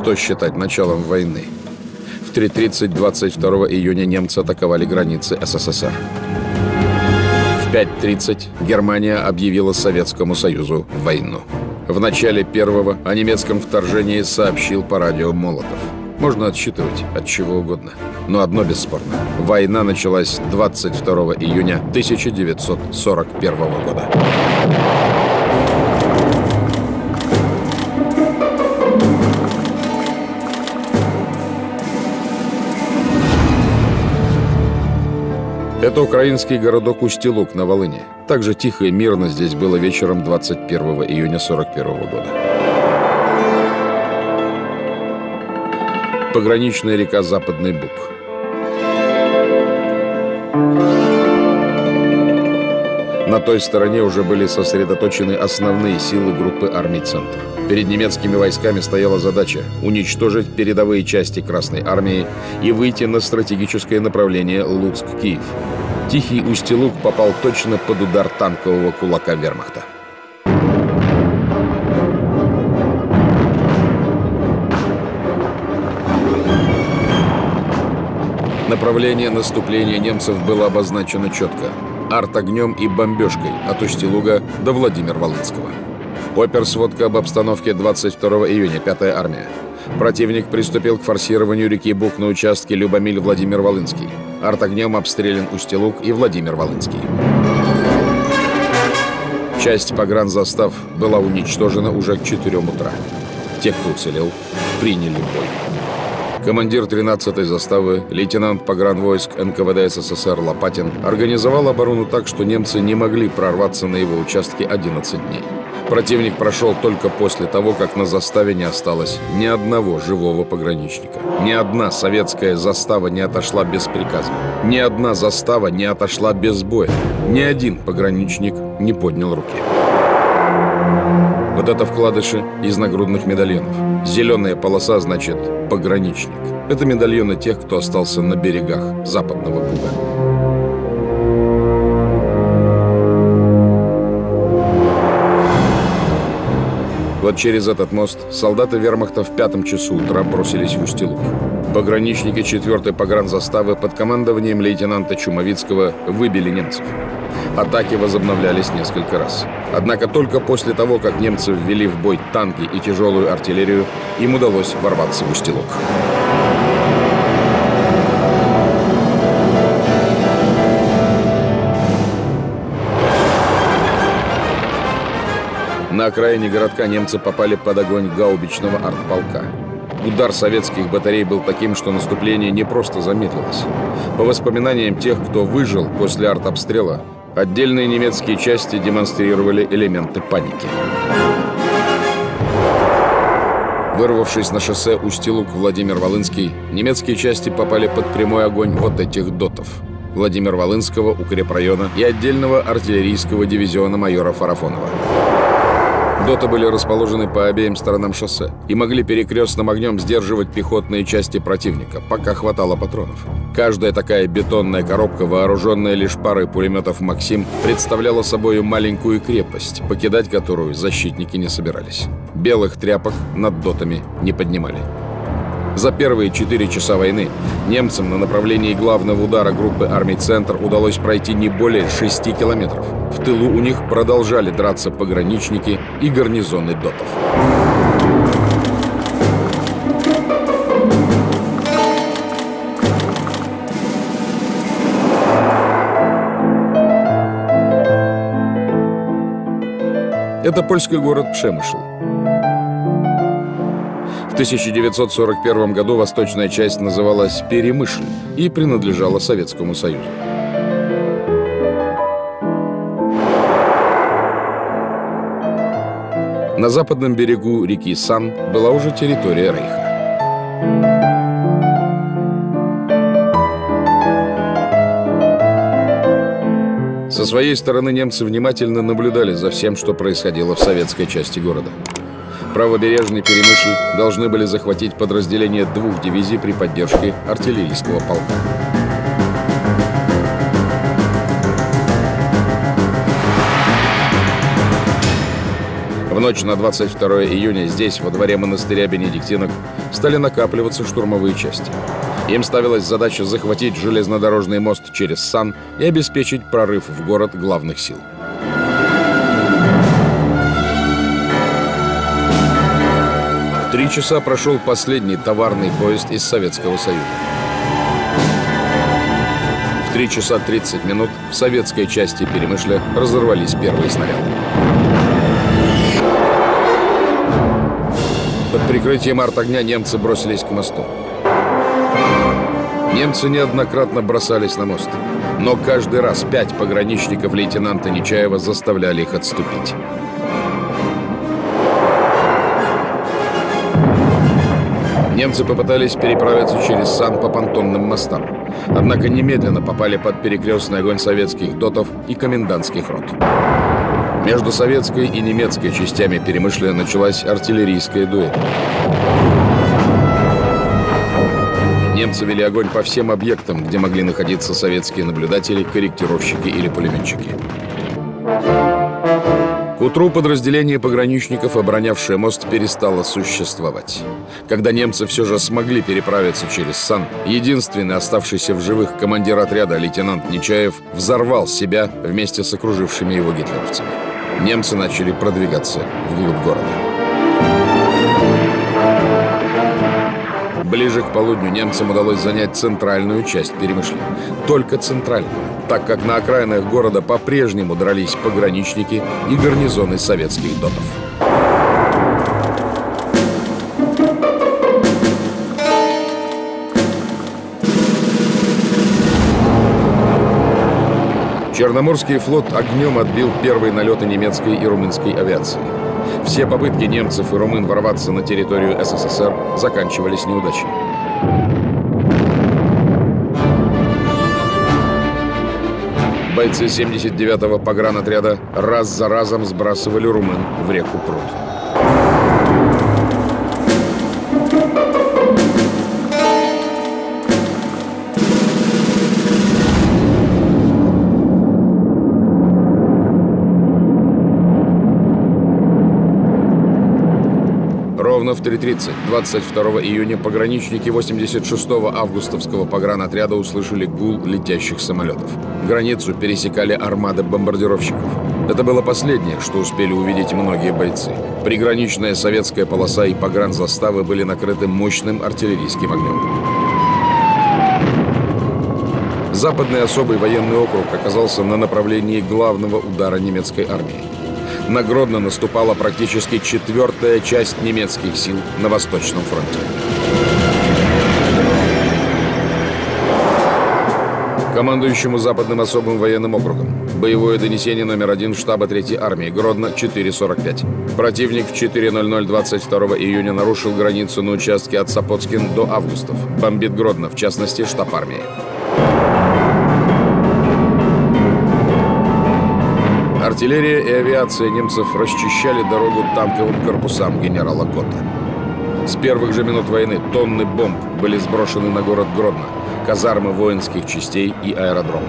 что считать началом войны. В 3:30 22 июня немцы атаковали границы СССР. В 5:30 Германия объявила Советскому Союзу войну. В начале первого о немецком вторжении сообщил по радио Молотов. Можно отсчитывать от чего угодно. Но одно бесспорно. Война началась 22 июня 1941 года. Это украинский городок Устилуг на Волыни. Так же тихо и мирно здесь было вечером 21 июня 1941 года. Пограничная река Западный Буг. На той стороне уже были сосредоточены основные силы группы армий «Центр». Перед немецкими войсками стояла задача уничтожить передовые части Красной армии и выйти на стратегическое направление Луцк-Киев. Тихий Устилуг попал точно под удар танкового кулака вермахта. Направление наступления немцев было обозначено четко – артогнем и бомбежкой от Устилуга до Владимир-Волынского. Оперсводка об обстановке 22 июня, 5-я армия. Противник приступил к форсированию реки Буг на участке Любомиль-Владимир-Волынский. Артогнем обстрелян Устилуг и Владимир-Волынский. Часть погранзастав была уничтожена уже к 4 утра. Те, кто уцелел, приняли бой. Командир 13-й заставы, лейтенант погранвойск НКВД СССР Лопатин организовал оборону так, что немцы не могли прорваться на его участке 11 дней. Противник прошел только после того, как на заставе не осталось ни одного живого пограничника. Ни одна советская застава не отошла без приказа. Ни одна застава не отошла без боя. Ни один пограничник не поднял руки. Вот это вкладыши из нагрудных медальонов. Зеленая полоса значит «пограничник». Это медальоны тех, кто остался на берегах Западного Буга. Вот через этот мост солдаты вермахта в 5 часу утра бросились в Устилуг. Пограничники 4-й погранзаставы под командованием лейтенанта Чумовицкого выбили немцев. Атаки возобновлялись несколько раз. Однако только после того, как немцы ввели в бой танки и тяжелую артиллерию, им удалось ворваться в Устилуг. На окраине городка немцы попали под огонь гаубичного артполка. Удар советских батарей был таким, что наступление не просто замедлилось. По воспоминаниям тех, кто выжил после артобстрела, отдельные немецкие части демонстрировали элементы паники. Вырвавшись на шоссе Устилуг-Владимир-Волынский, немецкие части попали под прямой огонь вот этих дотов – Владимир-Волынского укрепрайона и отдельного артиллерийского дивизиона майора Фарафонова. Доты были расположены по обеим сторонам шоссе и могли перекрестным огнем сдерживать пехотные части противника, пока хватало патронов. Каждая такая бетонная коробка, вооруженная лишь парой пулеметов «Максим», представляла собой маленькую крепость, покидать которую защитники не собирались. Белых тряпок над дотами не поднимали. За первые 4 часа войны немцам на направлении главного удара группы армий «Центр» удалось пройти не более 6 километров. В тылу у них продолжали драться пограничники и гарнизоны дотов. Это польский город Przemysl. В 1941 году восточная часть называлась Перемышль и принадлежала Советскому Союзу. На западном берегу реки Сан была уже территория Рейха. Со своей стороны немцы внимательно наблюдали за всем, что происходило в советской части города. Правобережный Перемышль должны были захватить подразделения 2 дивизий при поддержке артиллерийского полка. В ночь на 22 июня здесь, во дворе монастыря бенедиктинок, стали накапливаться штурмовые части. Им ставилась задача захватить железнодорожный мост через Сан и обеспечить прорыв в город главных сил. В 3 часа прошел последний товарный поезд из Советского Союза. В 3 часа 30 минут в советской части Перемышля разорвались первые снаряды. Под прикрытием артогня немцы бросились к мосту. Немцы неоднократно бросались на мост, но каждый раз 5 пограничников лейтенанта Нечаева заставляли их отступить. Немцы попытались переправиться через Сан по понтонным мостам, однако немедленно попали под перекрестный огонь советских дотов и комендантских рот. Между советской и немецкой частями Перемышля началась артиллерийская дуэль. Немцы вели огонь по всем объектам, где могли находиться советские наблюдатели, корректировщики или пулеметчики. К утру подразделение пограничников, оборонявшее мост, перестало существовать. Когда немцы все же смогли переправиться через Сан, единственный оставшийся в живых командир отряда, лейтенант Нечаев, взорвал себя вместе с окружившими его гитлеровцами. Немцы начали продвигаться вглубь города. Ближе к полудню немцам удалось занять центральную часть Перемышля. Только центральную, так как на окраинах города по-прежнему дрались пограничники и гарнизоны советских дотов. Черноморский флот огнем отбил первые налеты немецкой и румынской авиации. Все попытки немцев и румын ворваться на территорию СССР заканчивались неудачей. Бойцы 79-го погранотряда раз за разом сбрасывали румын в реку Прут. Ровно в 3:30 22 июня пограничники 86-го августовского погранотряда услышали гул летящих самолетов. Границу пересекали армады бомбардировщиков. Это было последнее, что успели увидеть многие бойцы. Приграничная советская полоса и погранзаставы были накрыты мощным артиллерийским огнем. Западный особый военный округ оказался на направлении главного удара немецкой армии. На Гродно наступала практически 4-я часть немецких сил на Восточном фронте. Командующему Западным особым военным округом. Боевое донесение номер 1 штаба 3-й армии. Гродно, 4:45. Противник в 4:00 22 июня нарушил границу на участке от Сапоцкин до Августов. Бомбит Гродно, в частности, штаб армии. Артиллерия и авиация немцев расчищали дорогу танковым корпусам генерала Готта. С первых же минут войны тонны бомб были сброшены на город Гродно, казармы воинских частей и аэродромы.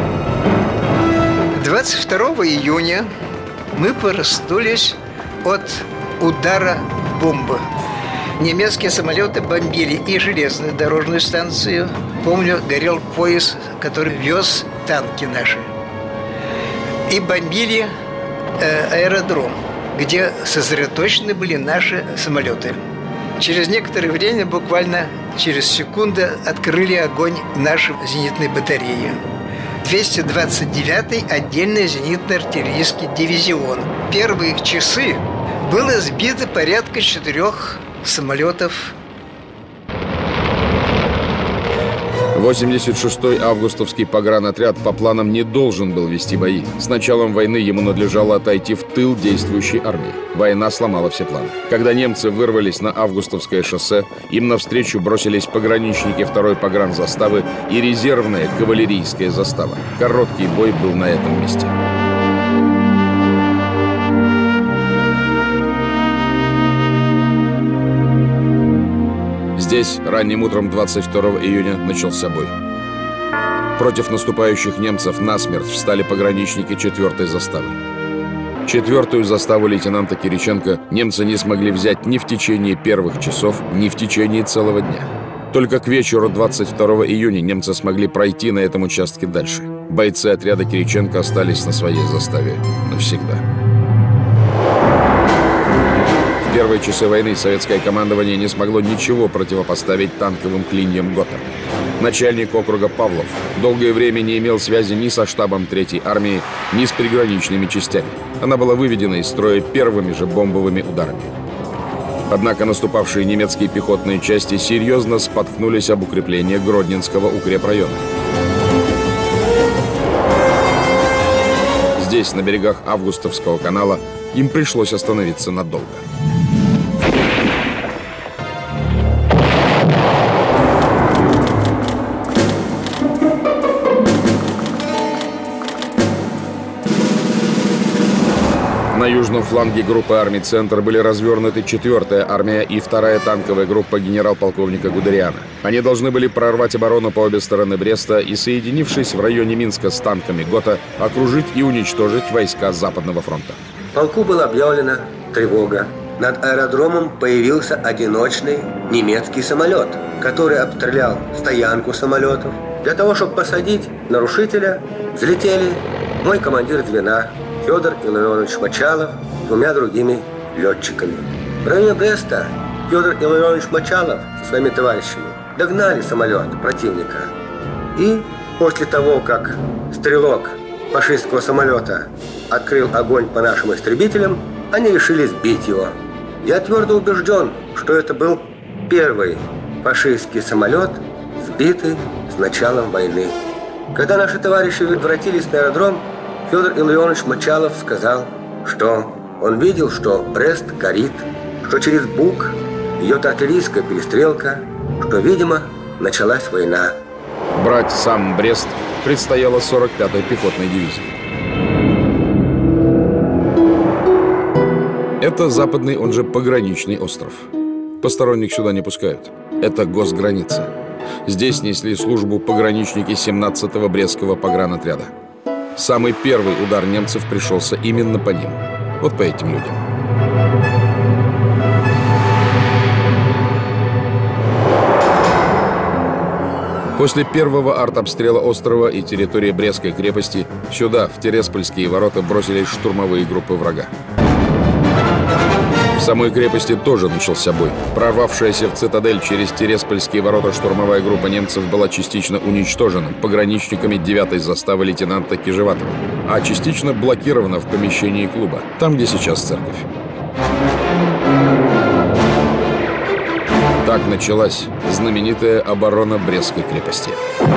22 июня мы проснулись от удара бомбы. Немецкие самолеты бомбили и железную дорожную станцию. Помню, горел поезд, который вез танки наши. И бомбили аэродром, где сосредоточены были наши самолеты. Через некоторое время, буквально через секунду, открыли огонь наши зенитные батареи. 229-й отдельный зенитно-артиллерийский дивизион. Первые часы было сбито порядка 4 самолетов. 86-й августовский погранотряд по планам не должен был вести бои. С началом войны ему надлежало отойти в тыл действующей армии. Война сломала все планы. Когда немцы вырвались на Августовское шоссе, им навстречу бросились пограничники 2-й погранзаставы и резервная кавалерийская застава. Короткий бой был на этом месте. Здесь ранним утром 22 июня начался бой. Против наступающих немцев насмерть встали пограничники 4-й заставы. 4-ю заставу лейтенанта Кириченко немцы не смогли взять ни в течение первых часов, ни в течение целого дня. Только к вечеру 22 июня немцы смогли пройти на этом участке дальше. Бойцы отряда Кириченко остались на своей заставе навсегда. В первые часы войны советское командование не смогло ничего противопоставить танковым клиньям ГОТА. Начальник округа Павлов долгое время не имел связи ни со штабом 3-й армии, ни с приграничными частями. Она была выведена из строя первыми же бомбовыми ударами. Однако наступавшие немецкие пехотные части серьезно споткнулись об укрепление Гродненского укрепрайона. Здесь, на берегах Августовского канала, им пришлось остановиться надолго. На южном фланге группы армий «Центр» были развернуты 4-я армия и 2-я танковая группа генерал-полковника Гудериана. Они должны были прорвать оборону по обе стороны Бреста и, соединившись в районе Минска с танками ГОТА, окружить и уничтожить войска Западного фронта. Полку была объявлена тревога. Над аэродромом появился одиночный немецкий самолет, который обстрелял стоянку самолетов. Для того, чтобы посадить нарушителя, взлетели мой командир звена Федор Илларионович Мочалов с 2 другими летчиками. В районе Бреста Федор Илларионович Мочалов со своими товарищами догнали самолет противника. И после того, как стрелок фашистского самолета открыл огонь по нашим истребителям, они решили сбить его. Я твердо убежден, что это был первый фашистский самолет, сбитый с началом войны. Когда наши товарищи возвратились на аэродром, Федор Илларионович Мочалов сказал, что он видел, что Брест горит, что через Буг идет артиллерийская перестрелка, что, видимо, началась война. Брать сам Брест предстояло 45-й пехотной дивизии. Это западный, он же пограничный остров. Посторонних сюда не пускают. Это госграница. Здесь несли службу пограничники 17-го Брестского погранотряда. Самый первый удар немцев пришелся именно по ним. Вот по этим людям. После первого артобстрела острова и территории Брестской крепости сюда, в Тереспольские ворота, бросились штурмовые группы врага. В самой крепости тоже начался бой. Прорвавшаяся в цитадель через Тереспольские ворота штурмовая группа немцев была частично уничтожена пограничниками 9-й заставы лейтенанта Кижеватова, а частично блокирована в помещении клуба, там, где сейчас церковь. Так началась знаменитая оборона Брестской крепости.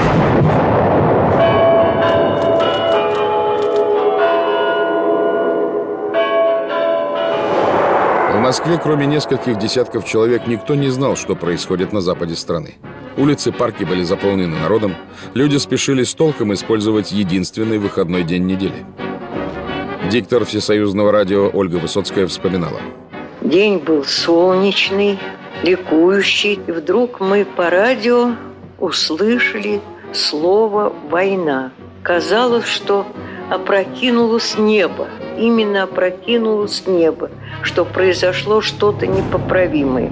В Москве, кроме нескольких десятков человек, никто не знал, что происходит на западе страны. Улицы, парки были заполнены народом, люди спешили с толком использовать единственный выходной день недели. Диктор Всесоюзного радио Ольга Высоцкая вспоминала. День был солнечный, ликующий, и вдруг мы по радио услышали слово «война». Казалось, что опрокинулось небо, именно опрокинулось небо, что произошло что-то непоправимое.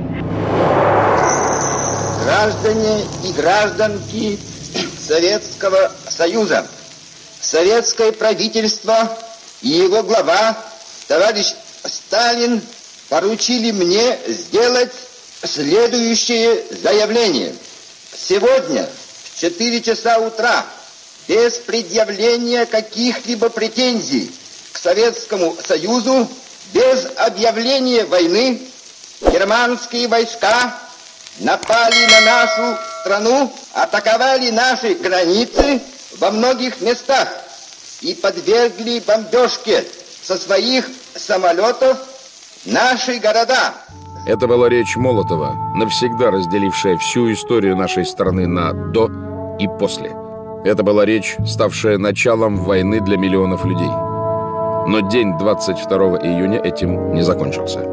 Граждане и гражданки Советского Союза, советское правительство и его глава, товарищ Сталин, поручили мне сделать следующее заявление. Сегодня в 4 часа утра без предъявления каких-либо претензий к Советскому Союзу, без объявления войны, германские войска напали на нашу страну, атаковали наши границы во многих местах и подвергли бомбежке со своих самолетов наши города. Это была речь Молотова, навсегда разделившая всю историю нашей страны на «до» и «после». Это была речь, ставшая началом войны для миллионов людей. Но день 22 июня этим не закончился.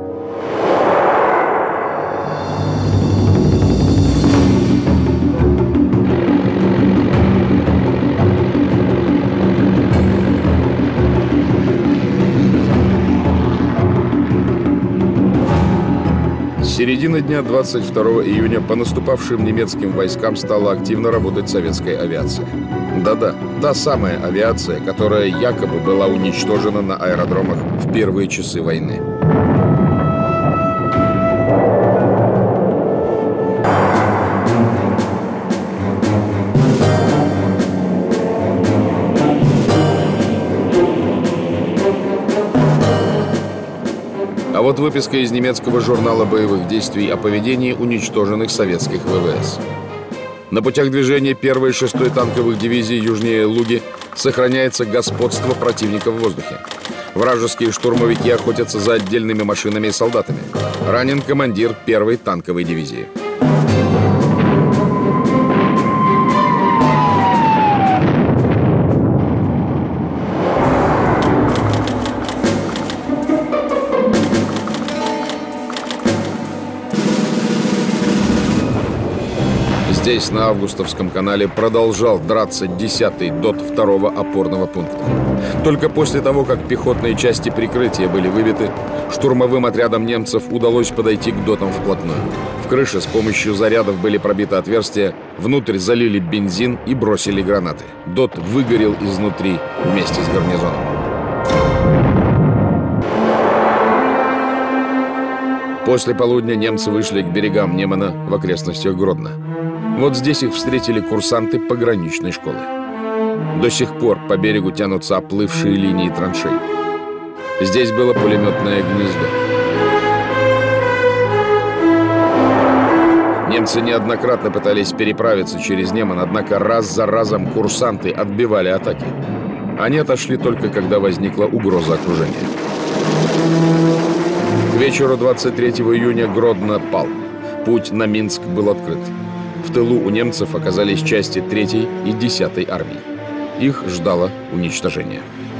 С середины дня 22 июня по наступавшим немецким войскам стала активно работать советская авиация. Да-да, та самая авиация, которая якобы была уничтожена на аэродромах в первые часы войны. А вот выписка из немецкого журнала боевых действий о поведении уничтоженных советских ВВС. На путях движения 1-й и 6-й танковых дивизий южнее Луги сохраняется господство противника в воздухе. Вражеские штурмовики охотятся за отдельными машинами и солдатами. Ранен командир 1-й танковой дивизии. Здесь, на Августовском канале, продолжал драться 10-й ДОТ 2-го опорного пункта. Только после того, как пехотные части прикрытия были выбиты, штурмовым отрядам немцев удалось подойти к ДОТам вплотную. В крыше с помощью зарядов были пробиты отверстия, внутрь залили бензин и бросили гранаты. ДОТ выгорел изнутри вместе с гарнизоном. После полудня немцы вышли к берегам Немана в окрестностях Гродно. Вот здесь их встретили курсанты пограничной школы. До сих пор по берегу тянутся оплывшие линии траншей. Здесь было пулеметное гнездо. Немцы неоднократно пытались переправиться через Неман, однако раз за разом курсанты отбивали атаки. Они отошли только когда возникла угроза окружения. К вечеру 23 июня Гродно пал. Путь на Минск был открыт. В тылу у немцев оказались части 3-й и 10-й армии. Их ждало уничтожение.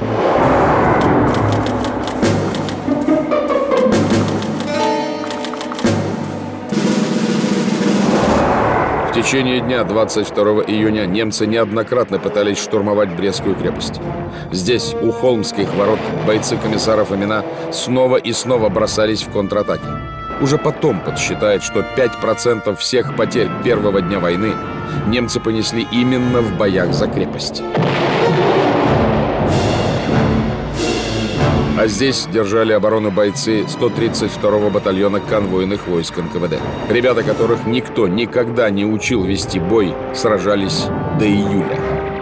В течение дня 22 июня немцы неоднократно пытались штурмовать Брестскую крепость. Здесь, у Холмских ворот, бойцы комиссара Фомина снова и снова бросались в контратаки. Уже потом подсчитает, что 5% всех потерь первого дня войны немцы понесли именно в боях за крепость. А здесь держали оборону бойцы 132-го батальона конвойных войск НКВД. Ребята, которых никто никогда не учил вести бой, сражались до июля.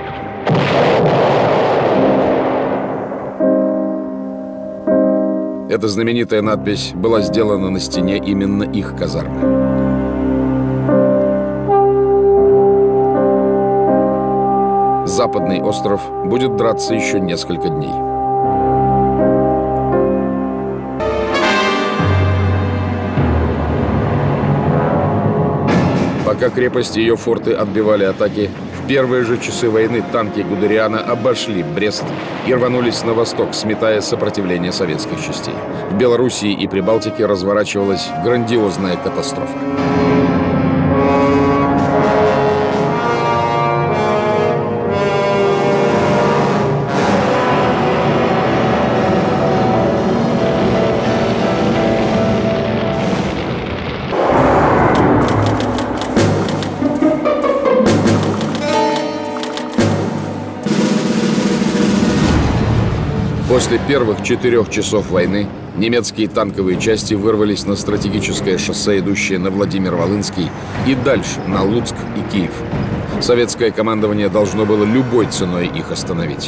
Эта знаменитая надпись была сделана на стене именно их казармы. Западный остров будет драться еще несколько дней. Пока крепость и ее форты отбивали атаки, в первые же часы войны танки Гудериана обошли Брест и рванулись на восток, сметая сопротивление советских частей. В Белоруссии и Прибалтике разворачивалась грандиозная катастрофа. После первых 4 часов войны немецкие танковые части вырвались на стратегическое шоссе, идущее на Владимир-Волынский, и дальше на Луцк и Киев. Советское командование должно было любой ценой их остановить.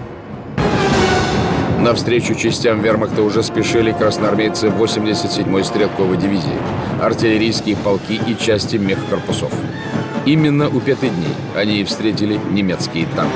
Навстречу частям вермахта уже спешили красноармейцы 87-й стрелковой дивизии, артиллерийские полки и части мехкорпусов. Именно у Пятидней они и встретили немецкие танки.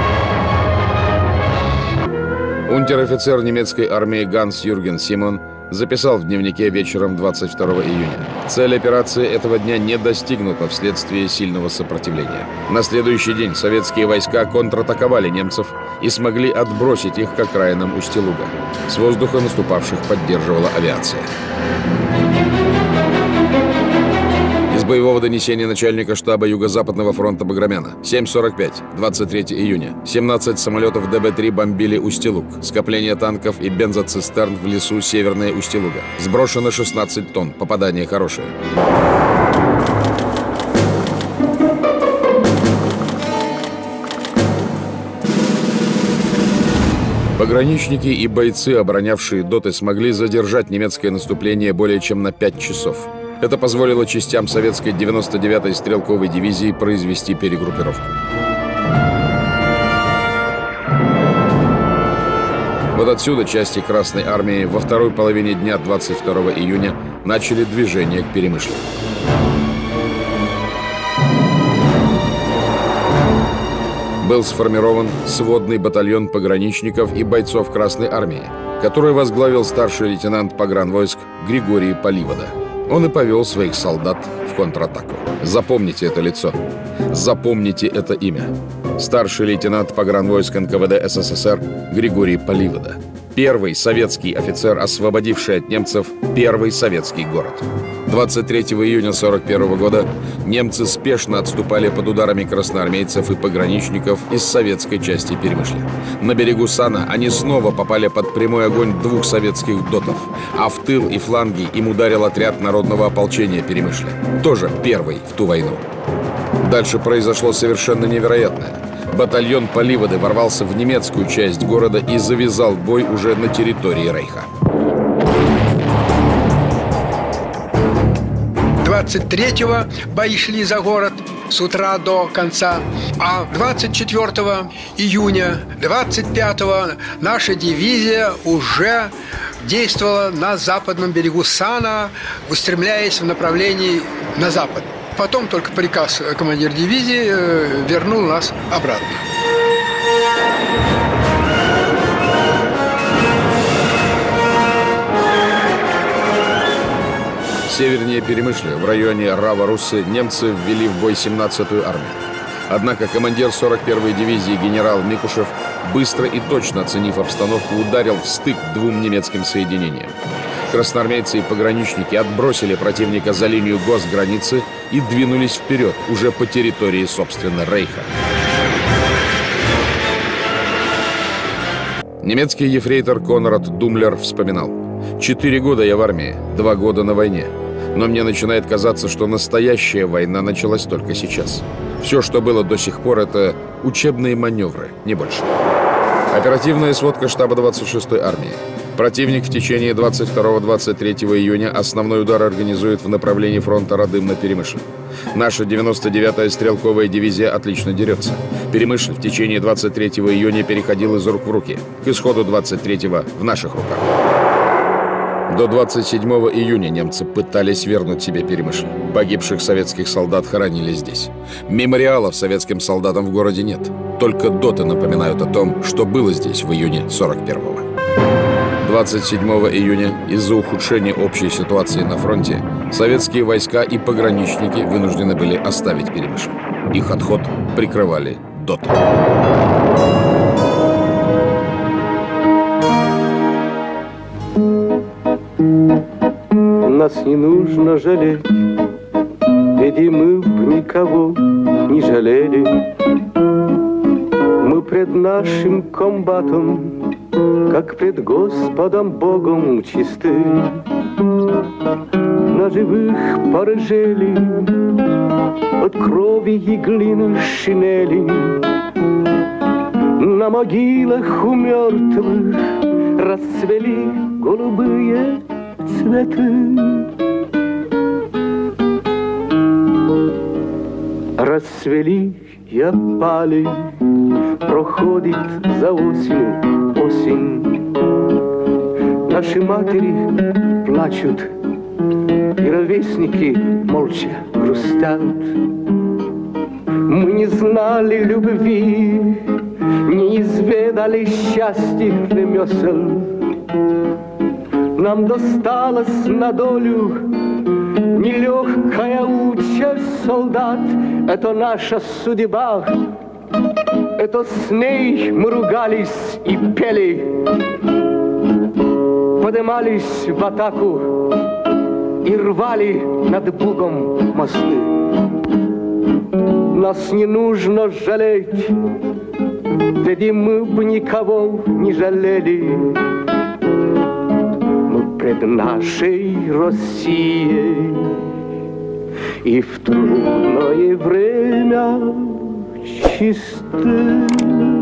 Унтер-офицер немецкой армии Ганс Юрген Симон записал в дневнике вечером 22 июня. Цель операции этого дня не достигнута вследствие сильного сопротивления. На следующий день советские войска контратаковали немцев и смогли отбросить их к окраинам Устилуга. С воздуха наступавших поддерживала авиация. Из боевого донесения начальника штаба Юго-Западного фронта Баграмяна. 7:45, 23 июня. 17 самолетов ДБ-3 бомбили Устилуг. Скопление танков и бензоцистерн в лесу северное Устилуга. Сброшено 16 тонн. Попадание хорошее. Пограничники и бойцы, оборонявшие доты, смогли задержать немецкое наступление более чем на 5 часов. Это позволило частям советской 99-й стрелковой дивизии произвести перегруппировку. Вот отсюда части Красной армии во второй половине дня 22 июня начали движение к Перемышлю. Был сформирован сводный батальон пограничников и бойцов Красной армии, который возглавил старший лейтенант погранвойск Григорий Поливода. Он и повел своих солдат в контратаку. Запомните это лицо. Запомните это имя. Старший лейтенант погранвойск НКВД СССР Григорий Поливода. Первый советский офицер, освободивший от немцев первый советский город. 23 июня 1941 года немцы спешно отступали под ударами красноармейцев и пограничников из советской части Перемышля. На берегу Сана они снова попали под прямой огонь двух советских дотов, а в тыл и фланги им ударил отряд народного ополчения Перемышля, тоже первый в ту войну. Дальше произошло совершенно невероятное. Батальон Поливоды ворвался в немецкую часть города и завязал бой уже на территории Рейха. 23-го бои шли за город с утра до конца, а 24 июня, 25-го наша дивизия уже действовала на западном берегу Сана, устремляясь в направлении на запад. Потом только приказ командира дивизии вернул нас обратно. Севернее Перемышля, в районе Рава-Руссы, немцы ввели в бой 17-ю армию. Однако командир 41-й дивизии генерал Микушев, быстро и точно оценив обстановку, ударил в стык двум немецким соединениям. Красноармейцы и пограничники отбросили противника за линию госграницы и двинулись вперед, уже по территории, собственно, Рейха. Немецкий ефрейтор Конрад Думлер вспоминал: «4 года я в армии, 2 года на войне. Но мне начинает казаться, что настоящая война началась только сейчас. Все, что было до сих пор, это учебные маневры, не больше». Оперативная сводка штаба 26-й армии. Противник в течение 22-23 июня основной удар организует в направлении фронта Радым-на-Перемышль. Наша 99-я стрелковая дивизия отлично дерется. Перемышль в течение 23 июня переходил из рук в руки. К исходу 23-го в наших руках. До 27 июня немцы пытались вернуть себе Перемышль. Погибших советских солдат хоронили здесь. Мемориалов советским солдатам в городе нет. Только доты напоминают о том, что было здесь в июне 41-го. 27 июня из-за ухудшения общей ситуации на фронте советские войска и пограничники вынуждены были оставить Перемышль. Их отход прикрывали доты. Нас не нужно жалеть, ведь и мы никого не жалели. Мы пред нашим комбатом, как пред Господом Богом чисты. На живых порыжели от крови и глины шинели. На могилах у мертвых расцвели голубые цветы. Расцвели и опали, проходит за осень. Наши матери плачут, и ровесники молча грустят. Мы не знали любви, не изведали счастья ремесел. Нам досталась на долю нелегкая участь, солдат. Это наша судьба. Это с ней мы ругались и пели, поднимались в атаку и рвали над Бугом мосты. Нас не нужно жалеть, ведь мы бы никого не жалели. Мы пред нашей Россией и в трудное время чисты.